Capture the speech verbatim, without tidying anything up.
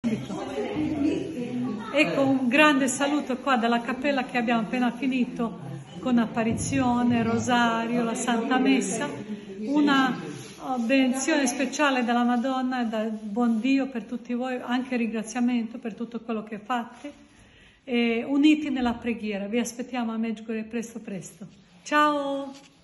Ecco un grande saluto qua dalla cappella che abbiamo appena finito con apparizione, rosario, la Santa Messa, una benedizione speciale dalla Madonna e dal buon Dio per tutti voi, anche ringraziamento per tutto quello che fate, e uniti nella preghiera. Vi aspettiamo a Medjugorje presto presto. Ciao!